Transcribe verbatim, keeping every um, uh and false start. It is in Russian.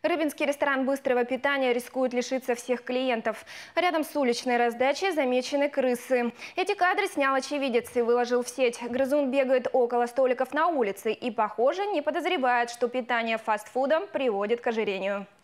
Рыбинский ресторан быстрого питания рискует лишиться всех клиентов. Рядом с уличной раздачей замечены крысы. Эти кадры снял очевидец и выложил в сеть. Грызун бегает около столиков на улице и, похоже, не подозревает, что питание фастфудом приводит к ожирению.